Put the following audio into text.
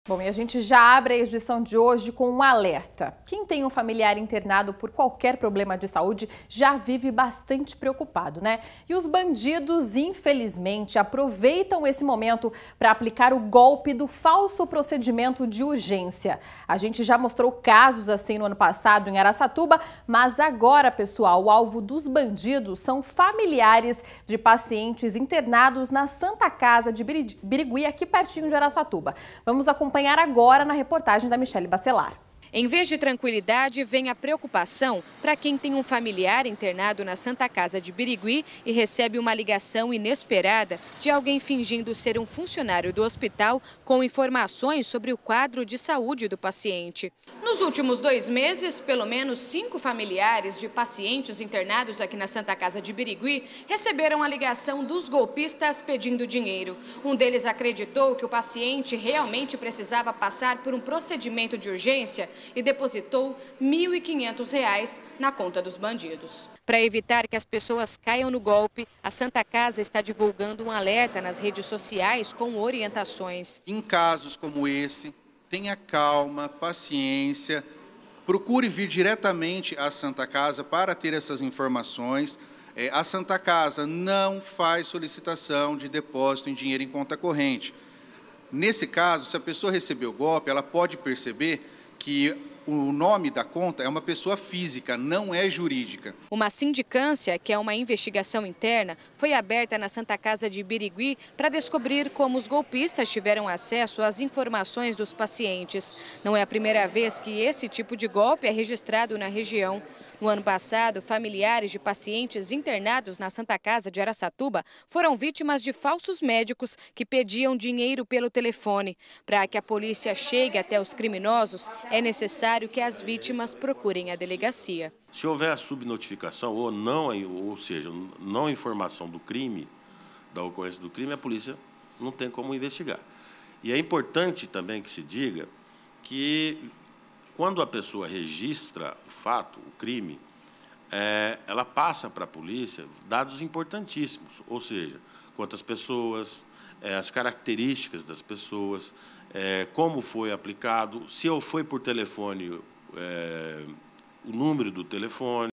Bom, e a gente já abre a edição de hoje com um alerta. Quem tem um familiar internado por qualquer problema de saúde já vive bastante preocupado, né? E os bandidos, infelizmente, aproveitam esse momento para aplicar o golpe do falso procedimento de urgência. A gente já mostrou casos assim no ano passado em Araçatuba, mas agora, pessoal, o alvo dos bandidos são familiares de pacientes internados na Santa Casa de Birigui, aqui pertinho de Araçatuba. Vamos acompanhar agora na reportagem da Michele Bacelar. Em vez de tranquilidade, vem a preocupação para quem tem um familiar internado na Santa Casa de Birigui e recebe uma ligação inesperada de alguém fingindo ser um funcionário do hospital com informações sobre o quadro de saúde do paciente. Nos últimos 2 meses, pelo menos 5 familiares de pacientes internados aqui na Santa Casa de Birigui receberam a ligação dos golpistas pedindo dinheiro. Um deles acreditou que o paciente realmente precisava passar por um procedimento de urgência e depositou R$ 1.500 na conta dos bandidos. Para evitar que as pessoas caiam no golpe, a Santa Casa está divulgando um alerta nas redes sociais com orientações. Em casos como esse, tenha calma, paciência, procure vir diretamente à Santa Casa para ter essas informações. A Santa Casa não faz solicitação de depósito em dinheiro em conta corrente. Nesse caso, se a pessoa recebeu o golpe, ela pode perceber que o nome da conta é uma pessoa física, não é jurídica. Uma sindicância, que é uma investigação interna, foi aberta na Santa Casa de Birigui para descobrir como os golpistas tiveram acesso às informações dos pacientes. Não é a primeira vez que esse tipo de golpe é registrado na região. No ano passado, familiares de pacientes internados na Santa Casa de Araçatuba foram vítimas de falsos médicos que pediam dinheiro pelo telefone. Para que a polícia chegue até os criminosos, é necessário que as vítimas procurem a delegacia. Se houver a subnotificação ou não, ou seja, não informação do crime, da ocorrência do crime, a polícia não tem como investigar. E é importante também que se diga que quando a pessoa registra o fato, o crime, ela passa para a polícia dados importantíssimos, ou seja, quantas pessoas, as características das pessoas, como foi aplicado, se foi por telefone, o número do telefone.